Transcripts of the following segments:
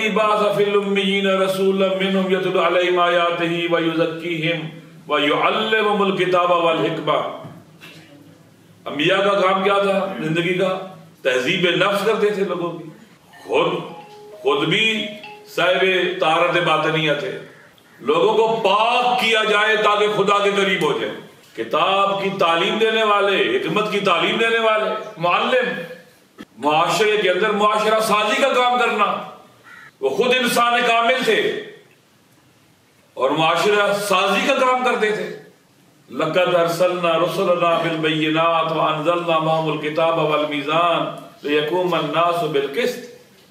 بعث فی الامیین رسولا منہم یتلو علیہم آیاتہ ویزکیہم ویعلمہم الکتاب والحکمہ. انبیاء کا کام کیا تھا زندگی کا؟ تہذیب نفس کرتے تھے لوگوں کی. خود بھی صاحب طہارت باطنیہ تھے. لوگوں کو پاک کیا جائے تاکہ خدا کے قریب ہو جائے. کتاب کی تعلیم دینے والے، حکمت کی تعلیم دینے والے معلم. معاشرے کے اندر معاشرہ سازی کا کام کرنا. وہ خود انسان کامل تھے اور معاشرہ سازی کا کام کرتے تھے. لَقَدْ أَرْسَلْنَا رُسُلَنَا بِالْبَيِّنَاتِ وَأَنزَلْنَا مَعَهُمُ الْكِتَابَ وَالْمِيزَانَ لِيَقُومَ النَّاسُ بِالْقِسْطِ.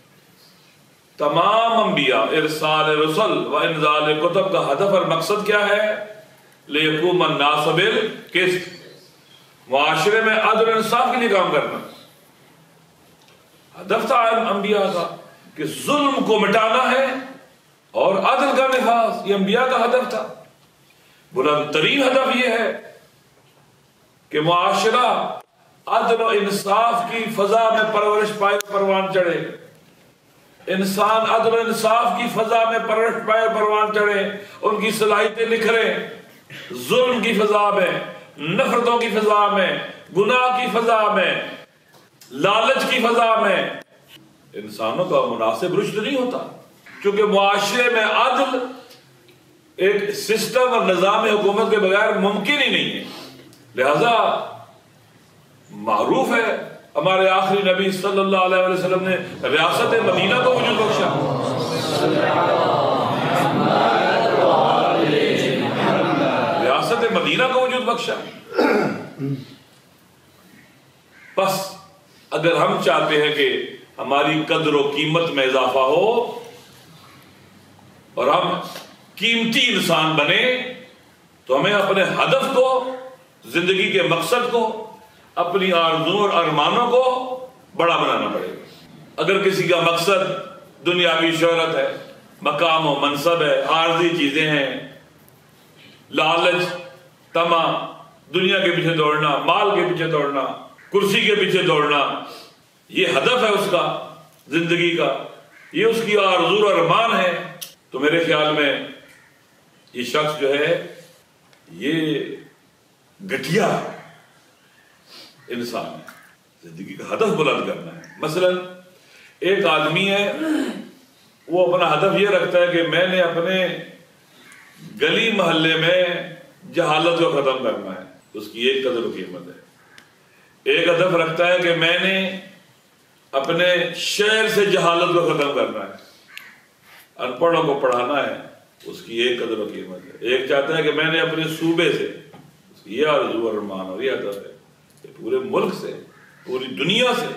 تمام انبیاء ارسال رسل و انزال کتب کا ہدف اور مقصد کیا ہے؟ لِيَقُومَ النَّاسُ بِالْقِسْطِ. معاشرے میں عدل و انصاف کے لیے کام کرنا. ہدف تھا انبیاء کا کہ ظلم کو مٹانا ہے اور عدل کا نفاذ. یہ انبیاء کا ہدف تھا. بلند ترین ہدف یہ ہے کہ معاشرہ عدل و انصاف کی فضا میں پرورش پائے پروان چڑھے. انسان عدل و انصاف کی فضا میں پرورش پائے پروان چڑھے. ان کی صلاحیتیں نکھرے. ظلم کی فضا میں، نفرتوں کی فضا میں، گناہ کی فضا میں، لالچ کی فضا میں انسانوں کا مناسب رشد نہیں ہوتا. کیونکہ معاشرے میں عدل ایک سسٹم اور نظام حکومت کے بغیر ممکن ہی نہیں ہے. لہذا معروف ہے ہمارے آخری نبی صلی اللہ علیہ وسلم نے ریاست مدینہ کو وجود بخشا. ریاست مدینہ کو وجود بخشا. بس اگر ہم چاہتے ہیں کہ ہماری قدر و قیمت میں اضافہ ہو اور ہم قیمتی انسان بنے تو ہمیں اپنے ہدف کو، زندگی کے مقصد کو، اپنی آرزوؤں اور ارمانوں کو بڑا بنانا پڑے گا. اگر کسی کا مقصد دنیاوی شہرت ہے، مقام و منصب ہے، عارضی چیزیں ہیں، لالچ، طمع، دنیا کے پیچھے دوڑنا، مال کے پیچھے دوڑنا، کرسی کے پیچھے دوڑنا، یہ ہدف ہے اس کا زندگی کا، یہ اس کی آرزو اور ارمان ہے، تو میرے خیال میں یہ شخص جو ہے یہ گھٹیا انسان ہے. زندگی کا ہدف بلند کرنا ہے. مثلا ایک آدمی ہے، وہ اپنا ہدف یہ رکھتا ہے کہ میں نے اپنے گلی محلے میں جہالت کو ختم کرنا ہے. اس کی ایک قدر و قیمت ہے. ایک ہدف رکھتا ہے کہ میں نے اپنے شہر سے جہالت کو ختم کرنا ہے، ان پڑھوں کو پڑھانا ہے. اس کی ایک قدر و قیمت ہے. ایک چاہتا ہے کہ میں نے اپنے صوبے سے، اس کی یہ آرزو اور ارمان اور یہ ہدف ہے کہ پورے ملک سے، پوری دنیا سے.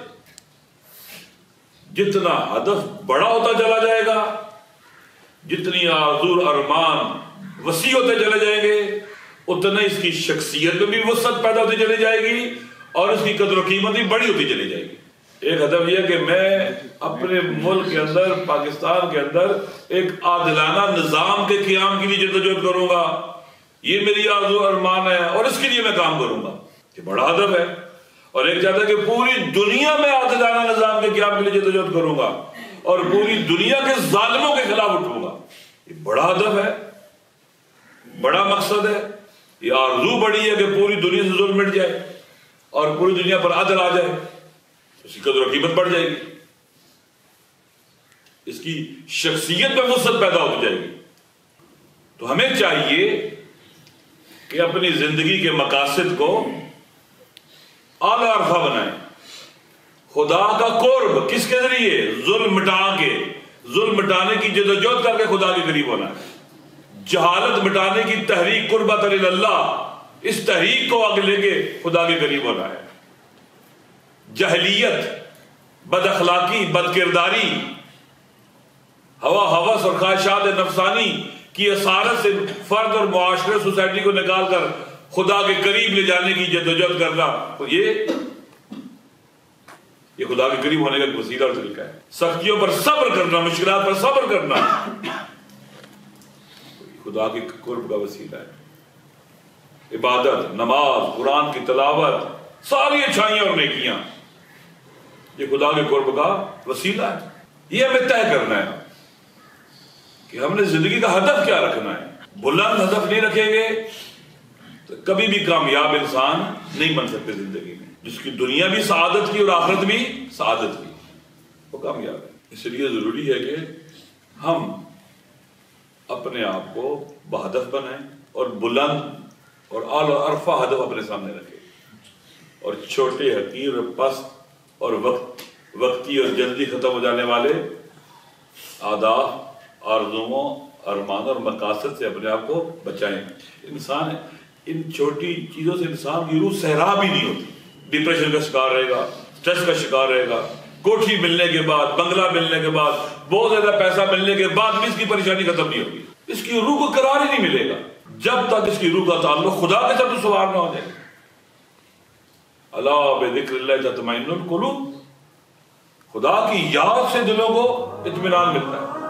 جتنا ہدف بڑا ہوتا چلا جائے گا، جتنی آرزو اور ارمان وسیع ہوتے چلے جائیں گے، اتنا اس کی شخصیت میں بھی وسعت پیدا ہوتی چلی جائے گی اور اس کی قدر و قیمت بھی بڑی ہوتی چلی جائے گی. ایک ہدف یہ کہ میں اپنے ملک کے اندر، پاکستان کے اندر ایک عادلانہ نظام کے قیام کے لیے جدوجہد کروں گا، یہ میری آرزو ارمان ہے اور اس کے لیے میں کام کروں گا. یہ بڑا ہدف ہے. اور ایک چاہتا ہے کہ پوری دنیا میں عادلانہ نظام کے قیام کے لیے جدوجہد کروں گا اور پوری دنیا کے ظالموں کے خلاف اٹھوں گا. یہ بڑا ہدف ہے، بڑا مقصد ہے. یہ آرزو بڑی ہے کہ پوری دنیا سے ظلم مٹ جائے اور پوری دنیا پر عدل آ جائے. اس کی قدر و قیمت بڑھ جائے گی، اس کی شخصیت میں وسعت پیدا ہوتی جائے گی. تو ہمیں چاہیے کہ اپنی زندگی کے مقاصد کو اعلیٰ عرفہ بنائیں. خدا کا قرب کس کے ذریعے؟ ظلم مٹا کے، ظلم مٹانے کی جدوجہد کر کے خدا کے قریب ہونا ہے. جہالت مٹانے کی تحریک قربت اللہ، اس تحریک کو آگے لے کے خدا کے قریب ہونا ہے. جہلیت، بد اخلاقی، بد کرداری، ہوا ہوس اور خواہشات نفسانی کی اسارت سے فرد اور معاشرے سوسائٹی کو نکال کر خدا کے قریب لے جانے کی جدوجہد کرنا، یہ خدا کے قریب ہونے کا ایک وسیلہ اور طریقہ ہے. سختیوں پر صبر کرنا، مشکلات پر صبر کرنا خدا کے قرب کا وسیلہ ہے. عبادت، نماز، قرآن کی تلاوت، ساری اچھائیاں اور نیکیاں یہ خدا کے قرب کا وسیلہ ہے. یہ ہمیں طے کرنا ہے کہ ہم نے زندگی کا ہدف کیا رکھنا ہے. بلند ہدف نہیں رکھیں گے تو کبھی بھی کامیاب انسان نہیں بن سکتے زندگی میں. جس کی دنیا بھی سعادت کی اور آخرت بھی سعادت کی، وہ کامیاب ہے. اس لیے ضروری ہے کہ ہم اپنے آپ کو بہدف بنائیں اور بلند اور اعلی عرفہ ہدف اپنے سامنے رکھیں، اور چھوٹے حقیر اور پست اور وقتی اور جلدی ختم ہو جانے والے اہداف، آرزوؤں، ارمان اور مقاصد سے اپنے آپ کو بچائیں. انسان ان چھوٹی چیزوں سے انسان کی روح صحرا بھی نہیں ہوتی. ڈپریشن کا شکار رہے گا، اسٹریس کا شکار رہے گا، کوٹھی ملنے کے بعد، بنگلہ ملنے کے بعد، بہت زیادہ پیسہ ملنے کے بعد بھی اس کی پریشانی ختم نہیں ہوگی. اس کی روح کو قرار ہی نہیں ملے گا جب تک اس کی روح کا تعلق خدا کے ساتھ سوار نہ ہو جائے. الا بذکر اللہ تطمئن القلوب، خدا کی یاد سے دلوں کو اطمینان ملتا ہے.